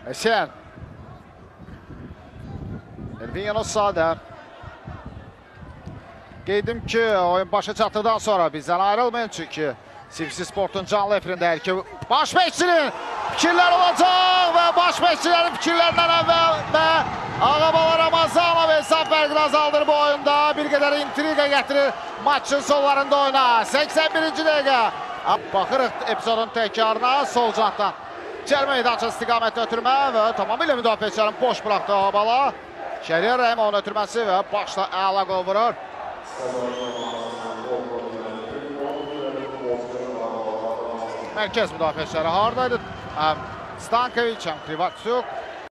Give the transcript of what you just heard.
Esen. Elvin Sadə. Qeydim ki, oyun başa çatdıqdan sonra bizdən ayrılmayın çünki CBC Sport'un canlı efirindəyik ki, baş məşqçinin fikirlər olacaq və baş məşqçilərin fikirlərindən əvvəl və Ağabala Ramazanov hesab fərqini azaldır bu oyunda. Bir qədər intriqa gətirir maçın sonlarında oyuna. 81-ci dəqiqə. Baxırıq epizodun təkrarına sol cantdan. Cəlmə idaçı istiqamətlə ötürmə və tamamilə müdafiəçilərin boş buraxdı Ağabala. Şəriyyə Rəhimovun ötürməsi və başla əla qol vurur. Mərkəz müdafiəçiləri haradaydı? Stankoviç, Krivatsyuk.